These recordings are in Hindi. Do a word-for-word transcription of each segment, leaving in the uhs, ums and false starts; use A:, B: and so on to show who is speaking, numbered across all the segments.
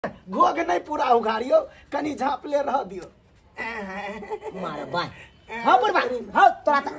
A: घोग नहीं पूरा उघाड़ियो कनी झापले रह दियो
B: मार बाय हां बुढ़बा हां तोरा त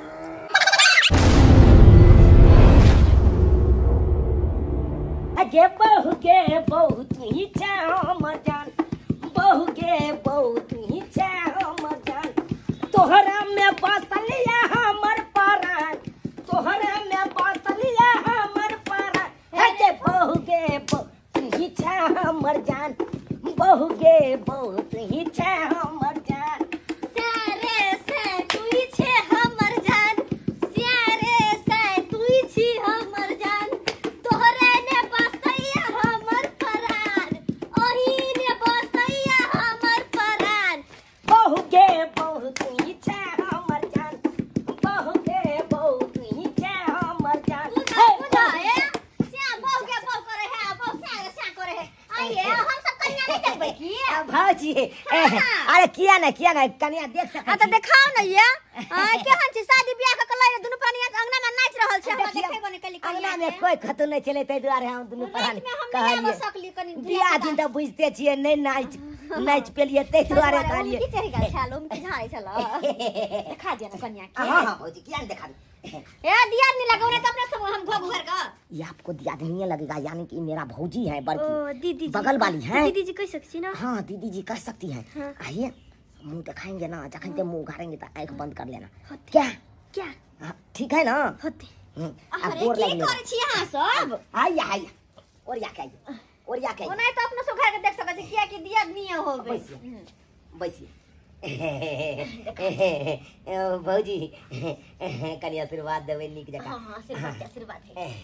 B: गे बहु गे बहु तुही चाहो मजान बहु गे बहु तुही चाहो मजान तोहरा में बसलिया हमर परान तोहरा में बसलिया हमर परान हे गे बहु गे बहु तुही चाहो मजान बहु गे बहु तुही चाहो मजान
C: सारे से तुही छे हमर जान सारे से तुही छी हमर जान तोहरे ने बसैया हमर परान ओही ने बसैया हमर परान
B: बहु गे बहु तुही चाहो मजान बहु गे बहु तुही चाहो मजान
C: बुझा बुझा ए श्याम बहु के बहु करे है बहु सा सा करे है आइए हम सब कन्या नहीं देखबै की
B: भाजी अरे किया ना किया ना कन्या देख सक
C: आ त देखाओ न ये आ केहन छी शादी ब्याह के कलै दुनु प्राणी अंगना में नाच रहल छै हम देखेबो ने कली
B: अंगना में कोई खतु नहीं चले तै दुआरे हम दुनु प्राणी
C: कहलिए सकली कनी
B: बियाह दिन त बुझते छियै नहीं नाच नाच पेलिए तै दुआरे कहलिए
C: की चढ़ी गेल छालो में झाई छला देखा दिया न कन्या के
B: हां हां भौजी किया नहीं देखा दी
C: ए दिया नहीं लगौने त अपने सब हम घोग भर का
B: ये आपको दिया नहीं लगेगा यानी कि मेरा भौजी है बड़की
C: ओ दीदी जी
B: बगल वाली है
C: दीदी जी कह सकती ना
B: हां दीदी जी कर सकती है आइए मुंह दिखाएंगे ना जखन ते मुंह उघाड़ेंगे तो आंख बंद कर लेना क्या
C: क्या
B: ठीक है ना
C: होते
B: अब
C: अरे की करे छी यहां सब
B: आइए आइए और या के आइए और या के
C: ओने तो अपने सब घर के देख सकै छी किया कि दिया नहीं हो गई
B: बैसिए भौजी कनी आशीर्वाद देवे निक जका
C: हां हां आशीर्वाद आशीर्वाद है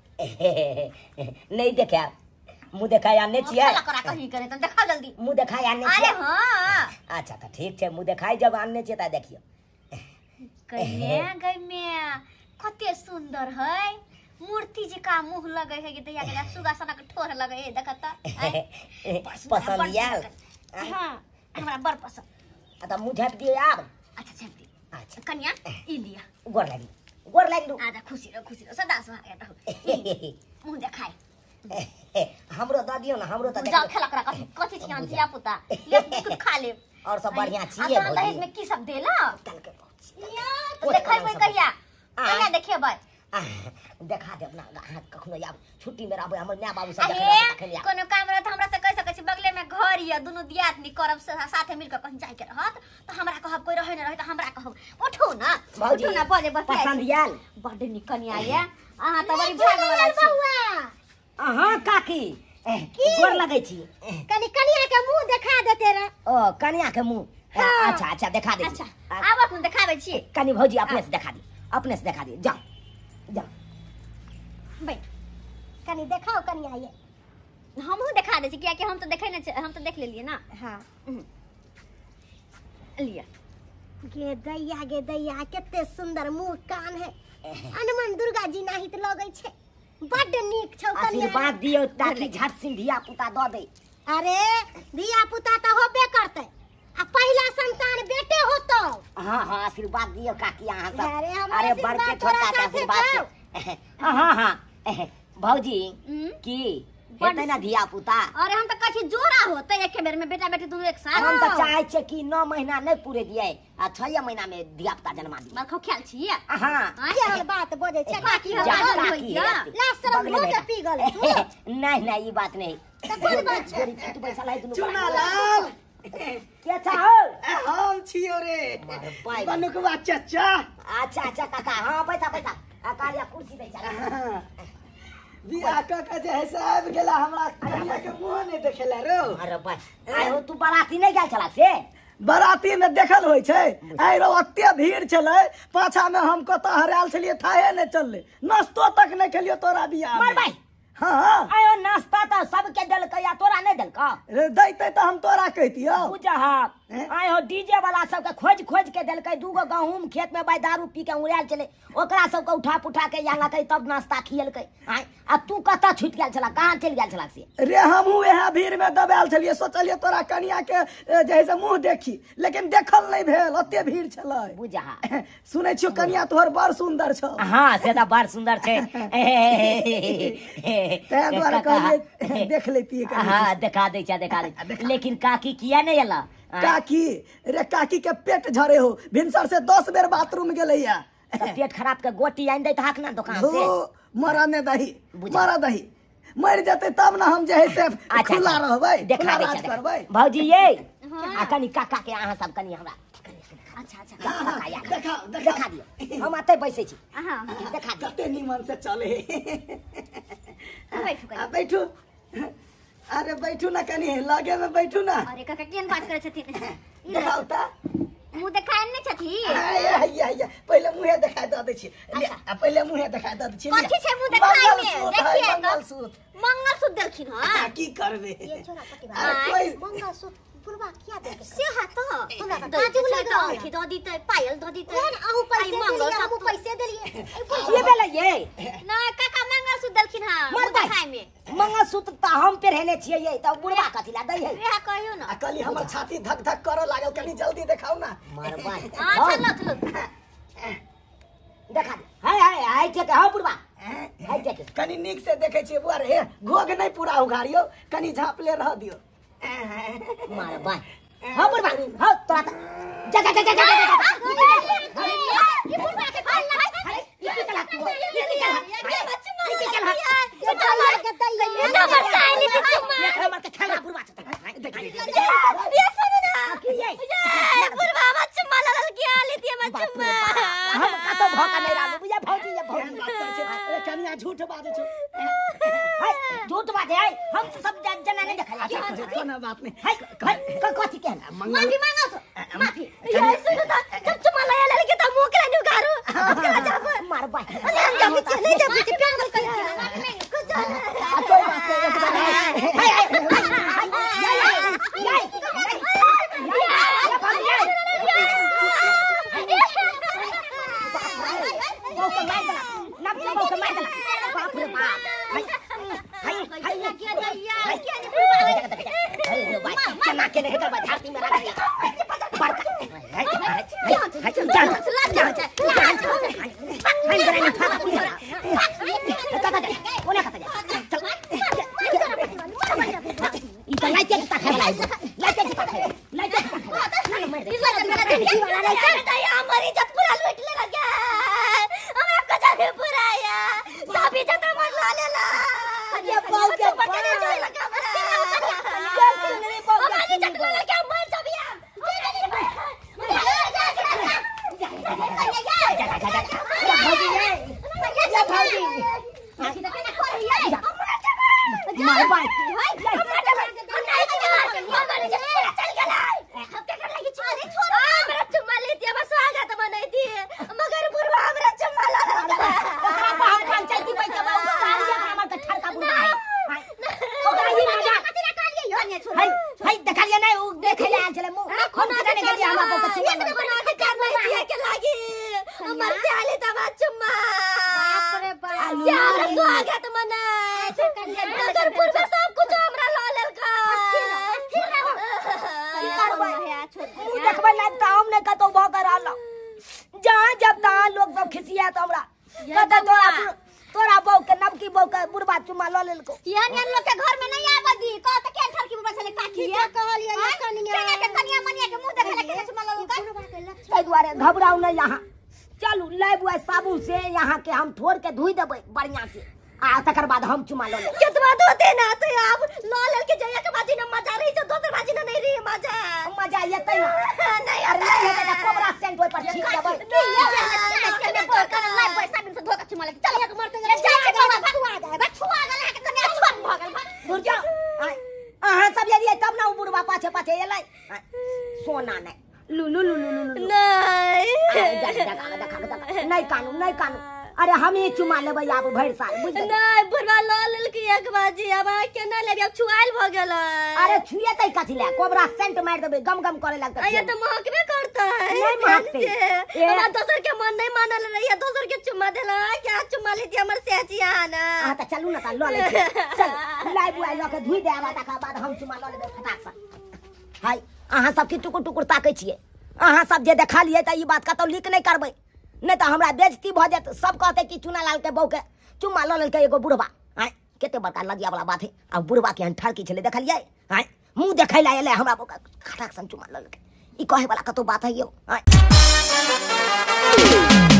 B: नहीं देखा मुंह देखाया ने छियै
C: कला करा कहीं करे त देखा जल्दी
B: मुंह देखाया ने
C: अरे
B: छियै
C: हां
B: अच्छा त ठीक छै मुंह देखाई जब आनने छियै त देखियो
C: कन्या गई में कते सुंदर है मूर्ति जी का मुंह लगे है कि दैया के सुगासना के ठोर लगे है देखता
B: पसंद यार
C: हां हमरा बड़ पसंद
B: आ त मुंह झाप दियो आब
C: अच्छा झाप दी
B: अच्छा
C: कन्या ई लिया
B: गोर लागी गोर लागी दू
C: आजा खुशी रहो खुशी रहो सदा सुहाग रहो मुंह देखाए
B: हमरो द दियो ना हमरो त
C: जा खेला करा कथि कथि छिया जिया पुता ले कुछ खा ले
B: और सब बढ़िया छियै
C: आ दहेज में की सब देला
B: कल के
C: या देखै कहिया कहिया देखिए बस
B: देखा दे अपना हाथ कखनो आब छुट्टी में रहबै हमर माय बाबू सब
C: अरे
B: देखै
C: कोनो काम रहत हमरा से कह सकै छी बगले में घर या दुनु दियादनी करब साथे मिल के कहीं जाय के रहत त हमरा कहब कोई रहै न रहै त हमरा कहब उठू ना उठू ना बजे बस
B: पसंद याल
C: बड़ निकनिया या अहाँ त बड़ी भाग वाला छी
B: अहाँ काकी गोर लगै छी
C: कनी कनिया के मुंह देखा देते रे
B: ओ कनिया के मुंह अच्छा अच्छा देखा दे
C: अच्छा आब अपन देखाबै छी
B: कनी भौजी अपने से देखा दी अपने से देखा दी जा जा
C: बैठ कनी देखाओ कनिया ये हमहू देखा दे छी किया कि हम तो देखै न हम तो देख लेलिए ना हां लिया गे दैया गे दैया कते सुंदर मुंह कान है हनुमान दुर्गा जी नाही त लगै छै बड नीक छौ कनिया
B: आशीर्वाद दियो ताकि झट सिन धिया पुता द दे
C: अरे धिया पुता त होबे करतै आ पहला संतान बेटे होतो
B: हां हां आशीर्वाद दियो काकी अहाँ सब
C: अरे
B: अरे बड़ के छोटा के आशीर्वाद हां हां भौजी की हेतै ना धिया पुता
C: अरे हम त कछि जोरा होतै एक बेर में बेटा बेटी दोनों एक साथ
B: हम त चाहै छै कि नौ महीना नहीं पूरे दिए आ छह महीना में धिया पुता जन्मा दी
C: बरखो ख्याल छियै
B: हां
C: केहन बात बजै छै काकी हम होइया ला शरम बहुत पी गेल
B: नहीं नहीं ई बात नहीं
C: त कोन बात छै
B: तू पैसा लाई दुनु
A: चुनालाल
B: क्या चाहो
A: हम छियो रे
B: भाई
A: बनुकवा चाचा
B: अच्छा अच्छा काका हां पैसा पैसा आ कालिया कुर्सी दे चला
A: बियाह क के जे है सब गेला हमरा कनिया के मुंह नहीं देखेला रो
B: अरे भाई आइ हो तू बाराती नहीं गेल छला से
A: बराती में देखल होय छै आइ रो ओते भीड़ छलै पाछा में हम कत हराल छलिए थाहे नहीं चलले नाश्तो तक नहीं खेलियो तोरा बियाह
B: मर भाई
A: हां हां
B: आयो नाश्ता त सबके देलकै या तोरा नहीं देलका
A: दैते त हम तोरा कहतियो
B: बुझा आए हो डीजे वाला सबके खोज खोज के देलकै दूगो गहूम खेत में भाई दारू पी के उड़ायल चले ओकरा सबके उठा पुठा के यहाँ लकै तब नाश्ता खियलकै आए आ तू कतऽ छूट गेल छला कहाँ चलि गेल छला से
A: रे हमहू वह भीड़ में दबायल छलिए सोचलिए तोरा कनिया के जैसे मुंह देखी लेकिन देखल नहीं भेल ओते भीड़ छलै
B: बुझा
A: सुनै छियो कनिया तोहर बड़ सुंदर छ
B: हाँ से तो बड़ सुंदर छे
A: तै द्वारा कहलिए देख लेती है
B: हाँ दिखा दे छा दिखा दे लेकिन काकी किया नहीं अला
A: काकी रे काकी के पेट झरे हो भिनसर से दस बेर बाथरूम गेलै या
B: पेट खराब के गोटी आइन दे हाक ना दुकान से
A: मरा ने दही मरा दही मर जते तब ना हम जे है से खुला रहबै
B: देखा दे
A: करबै
B: भौजी ये आ कनी काका के अहाँ सब कनी हमरा
C: अच्छा अच्छा
A: देखा
B: देखा दियो हम आते बैसे छी
C: हां
B: देखा दियो
A: कते निमन से चले
C: बैठू
A: आ बैठू अरे बैठू ना कनी लगे में बैठू ना
C: अरे काका केन बात करे छथिन
A: देखाओ ता
C: मुंह देखाय नै छथि
A: आया आया पहले मुंह देखाय द दै छी पहले मुंह देखाय द दै छी
C: कथि छै मुंह देखाय में देखिए तो
A: मंगलसूत्र
C: मंगलसूत्र देलखिन हां
A: की करबे
C: ये छोरा पति बा मंगलसूत्र पुरवा किया दे से हाथ हमरा का काजू लगा थी दो दी त पायल दो दी त अहू पैसे मंगल सब पैसे देलिए
B: ये बेला ये
C: ना काका मंगलसूत्र देलखिन हां मुंह देखाय में
B: मंगलसूत्र त हम पहने छियै ये त बुढ़वा कथि ला दै है
C: वेहा कहियो ना
A: अकली हमर छाती धक धक करऽ लागल कनी जल्दी देखाओ ना
B: मरबा
C: हां चल चल
B: देखा दे हाय हाय हाय के हां बुढ़वा हाय के
A: कनी नीक से देखे छियै बुआ रे घोग नहीं पूरा उघाड़ियो कनी झापले रह दियो
B: मरबा हां बुढ़वा हां तो जा जा जा जा जा
C: ये बुढ़वा के पाल लगा ये चला तू ये चला ये बच्चा ये चला ये चला के दई ये तो बताई नहीं चुम्मा
B: ये हमर के खेला बुढ़वा
C: ये सुन ना ये बुढ़वा बच्चा माला लल के आली थी बच्चा
B: हम का तो भौका नहीं रालू बुझा भौजी ये भौजी
A: ए कनिया झूठ बाजे छो
B: हाय झूठ बाजे हाय हम सब जना नहीं देखा
A: कोनो बात नहीं
B: हाय कथि कहला
C: माफी मांगो तो माफी ये सुन ना जब चुम्मा लया लल के त मुंह के नहीं उगारो
B: मार बा
C: अरे हम जब चले जब प्यार कर कुछ जाना
A: कोई बात नहीं
B: हाय घबराऊ नहीं यहाँ चलू ले बुआ साबुन से यहाँ के हम ठोर के धोई देबै बढ़िया से आ तकर बाद हम चुमा लो
C: कितना धोते ना तो अब लो ले के जया के बाजी न मजा रही छ दोसर बाजी न नहीं रही मजा
B: मजा येतै ना
C: नहीं
B: अरे नहीं हेतै त कोबरा सेंट होय पर छीट देबै
C: के में तो कर लाई पैसा बिन से धोका चुमा ले चल एक मरते जा के बाबा छुआ गए छुआ गए के कने छुआ भगल
B: दूर जा अहाँ सब यदि तब ना बुढ़वा पाछे पाछे एलै सोना नहीं लू लू लू लू लू
C: नहीं
B: नहीं कानू नहीं कानू अरे हम ही चुमा लेबै आब भरि साल बुझ गेल।
C: नहीं बुढ़वा लो लेलकी एक बाजी अब आ के ना लेबी अब छुआइल भ गेल।
B: अरे छुए तै कथि ले कोबरा सेंट मार देबै गम गम करे लगतै।
C: ये तो महकबे करता है
B: नहीं महकते।
C: ये अब दोसर के मन नहीं मानल रही दोसर के चुमा देला क्या चुमा लीजिए हमर सेचिया ना।
B: हां त चलू ना त ल ले चल लाई बुआई ल के धुइ दे आबा तका बाद हम चुमा ल लेबै फटाक से। हाय अहाँ सब की टुकुर टुकुर ताकै छियै अहाँ सब जे देखा लिए त ई बात कतौ लीक नहीं करबै नहीं तो हमरा बेइज्जती भ जात। सब कहते कि चुना लाल के बहू के चुम्मा ल लेलकै एगो बुढ़वा। हां केते बड़का लजिया वाला बात है। आ बुढ़वा के हन ठड़की छले देखलियै हां मुंह देखै ला एले हमरा बहू खटाक सन चुम्मा ल लेलकै ई कहे वाला कतो बात है यो। हां